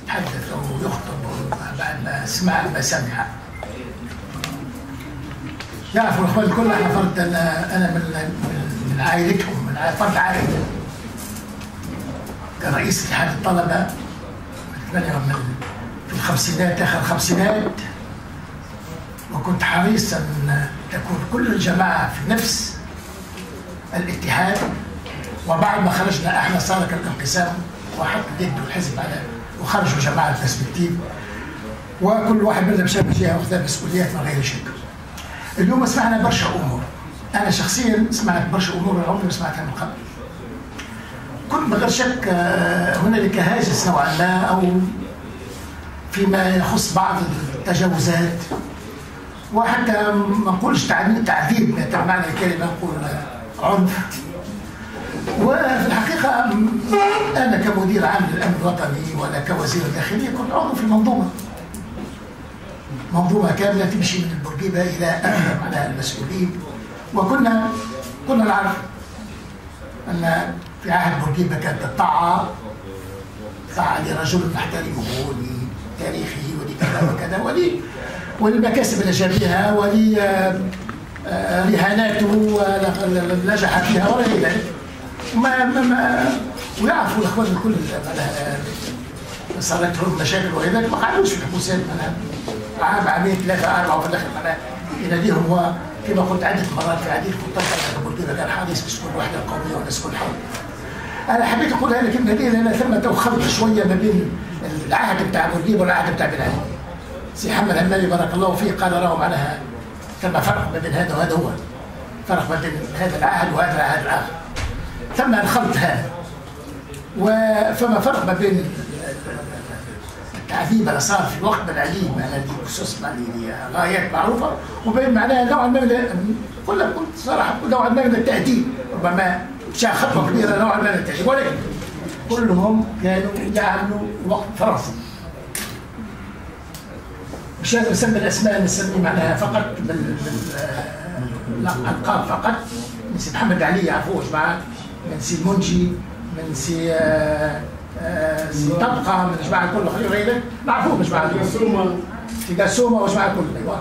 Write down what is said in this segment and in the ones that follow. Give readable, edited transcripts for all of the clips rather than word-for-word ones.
يتحدث أو يخطب بعد ما سمع ما سمع. يعرفوا الأخوان الكل احنا فرد، أنا من عائلتهم، من فرد عائلتهم. كان رئيس اتحاد الطلبة في الخمسينات، آخر الخمسينات، وكنت حريص أن تكون كل الجماعة في نفس الاتحاد. وبعد ما خرجنا احنا صار الانقسام وحط يده الحزب على وخرجوا جماعه البرسبكتيف، وكل واحد منا مشى بجهه واخذ مسؤوليات من غير شك. اليوم سمعنا برشا امور، انا شخصيا سمعت برشا امور عمري ما سمعتها من قبل. كنت من غير شك هنالك هاجس نوعا ما او فيما يخص بعض التجاوزات، وحتى ما نقولش تعذيب معنى الكلمه، نقول عنف. وفي الحقيقة أنا كمدير عام للأمن الوطني ولا كوزير الداخلية كنت عضو في منظومة كاملة تمشي من البورقيبة إلى أعلى على المسؤولين. وكنا نعرف أن في عهد بورقيبة كانت الطاعة لرجل نحترمه ولتاريخه ولكذا وكذا وللمكاسب اللي جابها ولرهاناته ونجح فيها وغير ذلك. ويعرفوا الاخوان الكل صارت لهم مشاكل وغير ذلك، ما قعدوش في الحبوسات عام عامين ثلاثه اربعه، وفي الاخر يناديهم. هو كما قلت عده مرات في عديد الخطط كان حريص باش تكون الوحده القوميه والناس كل حول. انا حبيت اقولها لك لان ثم خلط شويه ما بين العهد بتاع بورقيبه والعهد بتاع بن علي. سي محمد همالي بارك الله فيه قال راهو معناها ثم فرق ما بين هذا وهذا، هو فرق ما بين هذا العهد وهذا العهد الاخر، ثم الخلط هذا. فما فرق ما بين التعذيب اللي صار في وقت بن علي معناها بخصوص غايات معروفه، وبين معناها نوعا ما قلت صراحه نوعا ما من التهديد، ربما مشى خطوه كبيره نوعا ما من التهديد، ولكن كلهم كانوا يعملوا وقت فرنسي. مش لازم نسمي الاسماء، نسمي معناها فقط الالقاب فقط. من سي محمد علي يعرفوه جماعه، من سي المنجي، من سي طبقه، من جماعه الكل غير نعرفوه جماعه في قاسومه وجماعه الكل.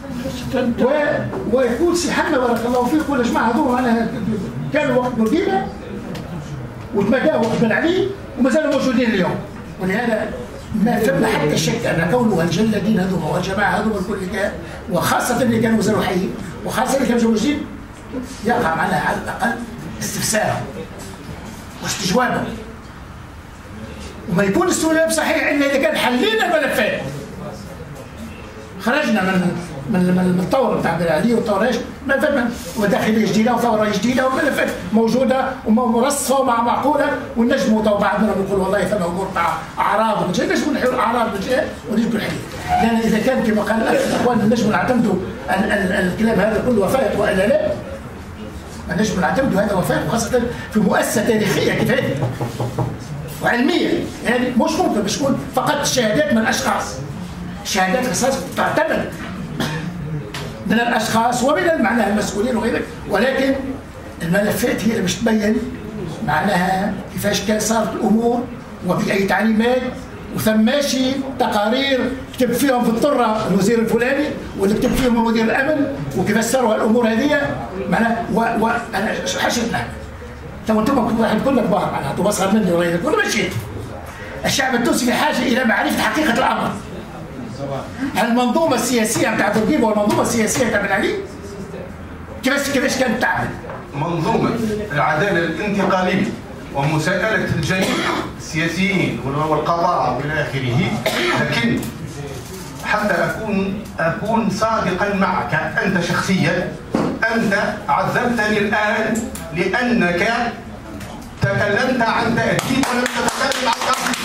ويقول سي حنا بارك الله فيه يقول يا جماعه هذول معناها كانوا وقت بورقيبه وتمداوا وقت بن علي وما زالوا موجودين اليوم. ولهذا ما ثم حتى شك ان كونه الجلادين هذوما والجماعه هذوما الكل وخاصه اللي كانوا مازالوا حيين وخاصه اللي كانوا موجودين يقع معناها على الاقل استفسارهم واستجوابهم، وما يكون استجواب صحيح الا اذا كان حلينا الملفات. خرجنا من الثوره بتاع بن علي والثوره ايش؟ ما ثم وداخليه جديده وثوره جديده وملفات موجوده ومرصفه ومعقوله، ونجموا بعضنا نقول والله ثم امور مع اعراض نجموا نحلوا الاعراض ونجموا الحل. لان اذا كان كما قال الاخوان نجموا نعتمدوا الكلام هذا كله وفاء والا لا، نجموا نعتمدوا هذا وفاء، وخاصه في مؤسسه تاريخيه كيف هذه وعلميه. يعني مش ممكن باش تكون فقط شهادات من اشخاص، شهادات قصاص تعتمد من الاشخاص ومن معناها المسؤولين وغيره، ولكن الملفات هي اللي باش تبين معناها كيفاش كان صارت الامور وباي تعليمات، وثماشي تقارير كتب فيهم في الطره الوزير الفلاني واللي كتب فيهم وزير الامن وكيفاش صاروا الامور هذه معناها. وانا حشدنا تو انتم واحد كل كبار معناها انتم اصغر مني وغيرك كل ماشي. الشعب التونسي في حاجه الى معرفه حقيقه الامر. هل المنظومه السياسيه بتاع بورقيبه والمنظومه السياسيه بتاع بن علي كيفاش كانت تعمل؟ منظومه العداله الانتقاليه ومساءله الجميع السياسيين والقضاء والى اخره، لكن حتى اكون صادقا معك انت شخصيا، انت عذبتني الان لانك تكلمت عن تأديب ولم تتكلم عن تأديب.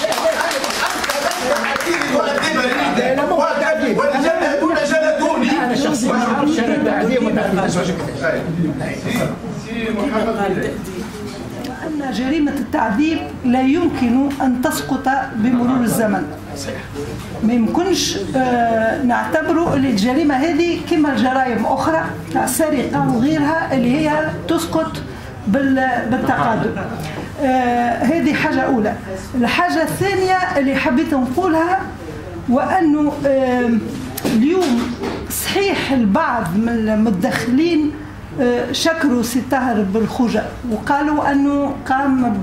والجلدون جلدوني. انا شخصيا ما اعرفش انا التعذيب والتعذيب. سي محمد، أن جريمة التعذيب لا يمكن أن تسقط بمرور الزمن. ما يمكنش نعتبروا اللي الجريمة هذه كما الجرائم أخرى السرقة وغيرها اللي هي تسقط بالتقادم. هذه حاجة أولى. الحاجة الثانية اللي حبيت نقولها وأنه اليوم صحيح البعض من المتدخلين شكروا سي طاهر بالخوجة وقالوا أنه قام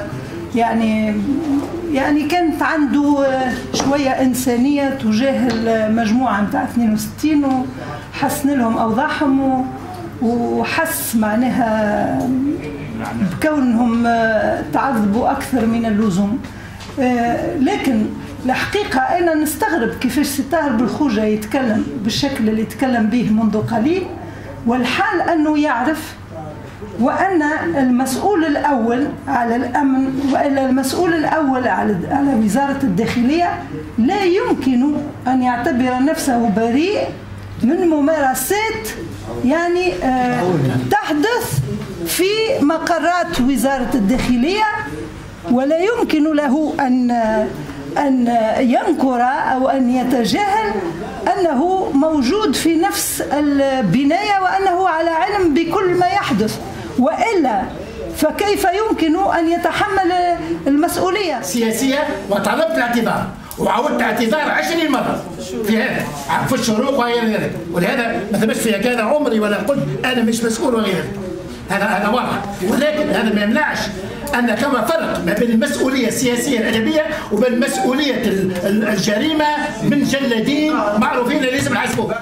يعني كانت عنده شوية إنسانية تجاه المجموعة متاع 62 وحسن لهم أوضاعهم وحس معناها بكونهم تعذبوا أكثر من اللزوم. لكن الحقيقة أنا نستغرب كيفاش سي طاهر بالخوجة يتكلم بالشكل اللي يتكلم به منذ قليل، والحال أنه يعرف وأن المسؤول الأول على الأمن وإلا المسؤول الأول على وزارة الداخلية لا يمكن أن يعتبر نفسه بريء من ممارسات يعني تحدث في مقرات وزارة الداخلية، ولا يمكن له أن ينكر أو أن يتجاهل أنه موجود في نفس البناية وأنه على علم بكل ما يحدث، وإلا فكيف يمكن أن يتحمل المسؤولية سياسية؟ وطلبت الاعتذار وعودت اعتذار 20 مرة في هذا في الشروق وغير ذلك، ولهذا ما ثبتش فيها كان عمري ولا قلت أنا مش مسؤول وغير ذلك، هذا واضح. ولكن هذا ما يمنعش أن كما فرق ما بين المسؤولية السياسية الأدبية وبين مسؤولية الجريمة من جلادين معروفين اللي لازم نحاسبوهم.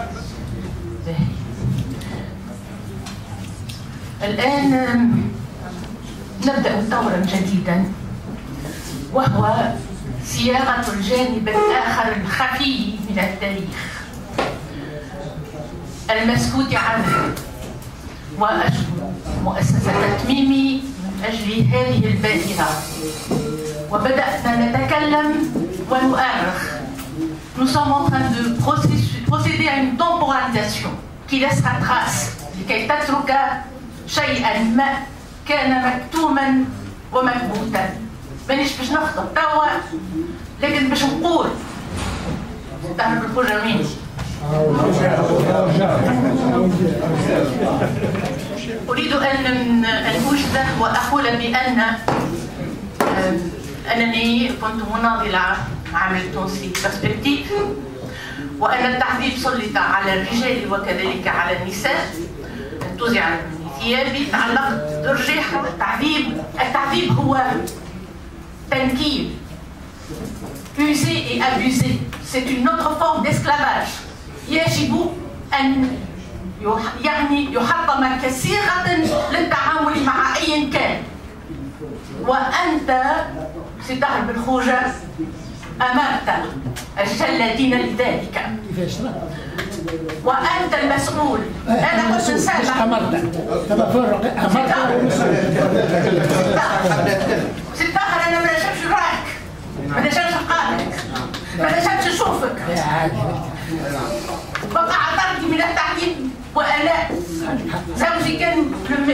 الآن نبدأ دورا جديدا وهو صياغة الجانب الآخر الخفي من التاريخ المسكوت عنه، وأشكر مؤسسة تتميمي من أجل هذه البادرة. وبدأنا نتكلم ونؤرخ. Nous sommes en train de procéder à une temporalisation qui laissera trace لكي تترك شيئا ما كان مكتوما ومكبوتا. مانيش باش نخطب توا، لكن باش نقول تعرف بالخوجة مين؟ أريد أن أوجد وأقول بأن أنني كنت مناضلة عام التونسي برسبكتيف، وأن التعذيب سلط على الرجال وكذلك على النساء. انتزع من ثيابي، تعلقت برجيحة التعذيب هو تنكيل. User et abuser, c'est une autre forme d'esclavage. يجب أن يحطم كصيغة للتعامل مع أي كان. وأنت سي طاهر بالخوجة أمرت الجلادين لذلك، وأنت المسؤول. أنا كنت سامع سي طاهر، أنا ما نجمش نراك، ما نجمش نقابلك، ما نجمش نشوفك. بقى عذرتني من التعذيب وآلاء. زوجي كان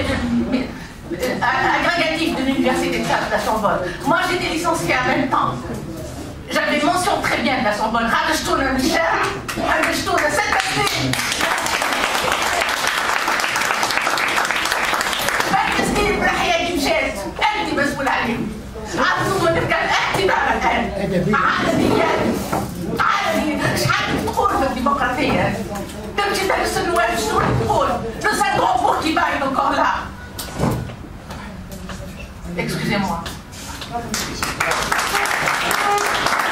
agrégatief de l'université de la Sorbonne. Moi j'étais licenciée en même temps. J'avais mention très bien de la Sorbonne. خرجتونا من الشارع، خرجتونا 6 سنين. فكستيني بالحياة مشات، أنت مسؤول عليهم. عرفتوا تبقى الاعتبار الآن. عالميا شحال تقول في الديمقراطية؟ تمشي تلبس النواب شنو تقول؟ Le seul grand pour qui va est encore là. Excusez-moi.